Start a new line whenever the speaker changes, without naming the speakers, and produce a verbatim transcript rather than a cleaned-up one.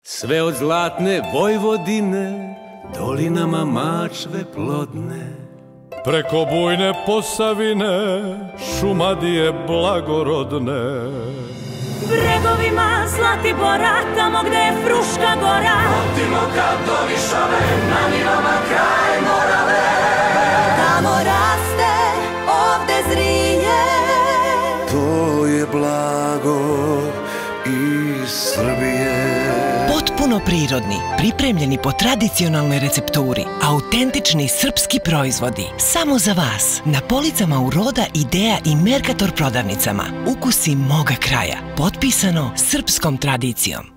Sve od zlatne Vojvodine, dolinama Mačve plodne,
preko bujne Posavine, Šumadije blagorodne,
bregovima Zlatibora, tamo gde je Fruška gora,
Otimo kad do Višave, na nivama kraj Morave.
Tamo raste, ovde zrije,
to je blago iz Srbije.
Potpuno prirodni, pripremljeni po tradicionalnoj recepturi, autentični srpski proizvodi. Samo za vas, na policama u Roda, Ideja i Mercator prodavnicama. Ukusi moga kraja, potpisano srpskom tradicijom.